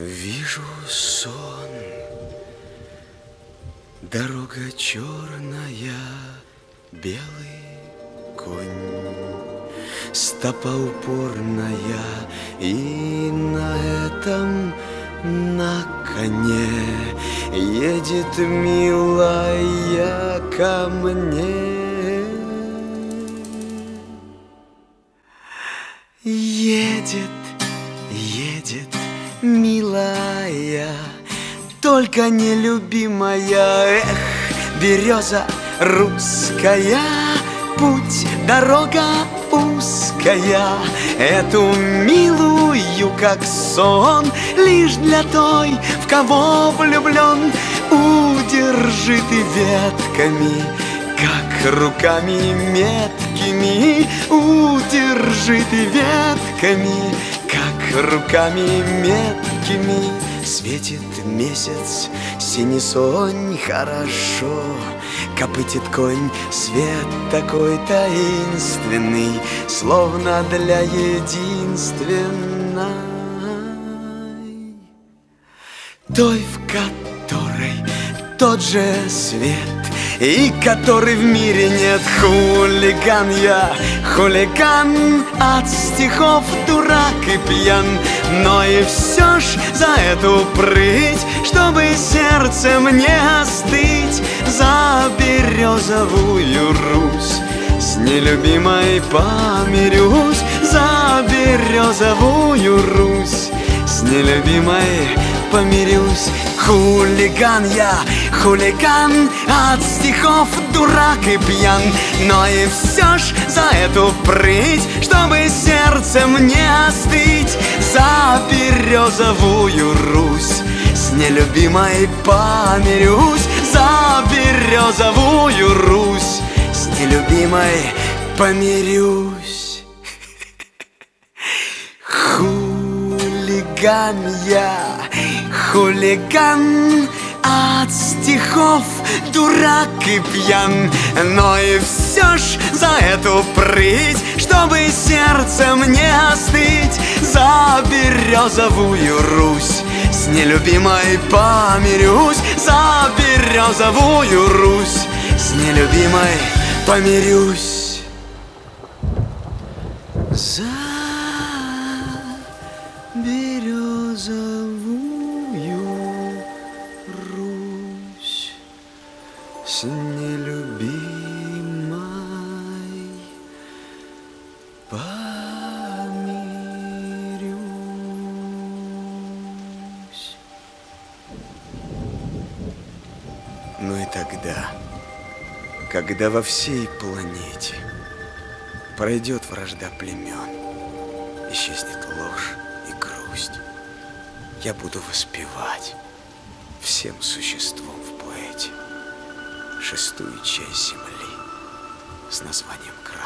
Вижу сон, дорога черная, белый конь, стопа упорная, и на этом, на коне едет милая ко мне. Едет, едет, милая, только нелюбимая. Эх, береза русская, путь, дорога узкая. Эту милую, как сон, лишь для той, в кого влюблен. Удержи ты ветками, как руками меткими. Удержи ты ветками, как руками меткими. Светит месяц, синий сонь, хорошо копытит конь. Свет такой таинственный, словно для единственной, той, в которой тот же свет, и который в мире нет. Хулиган я, хулиган, от стихов дурак и пьян. Но и все ж за эту прыть, чтобы сердцем не остыть, за березовую Русь с нелюбимой помирюсь. За березовую Русь с нелюбимой помирюсь. Хулиган я, хулиган, от стихов дурак и пьян. Но и все ж за эту прыть, чтобы сердцем не остыть, за березовую Русь с нелюбимой помирюсь. За березовую Русь с нелюбимой помирюсь. Хулиган я, хулиган, от стихов дурак и пьян. Но и все ж за эту прыть, чтобы сердцем не остыть, за березовую Русь с нелюбимой помирюсь. За березовую Русь с нелюбимой помирюсь. За березовую Русь с нелюбимой помирюсь. Ну и тогда, когда во всей планете пройдет вражда племен, исчезнет ложь и грусть, я буду воспевать всем существом в поэте шестую часть земли с названием «Красота».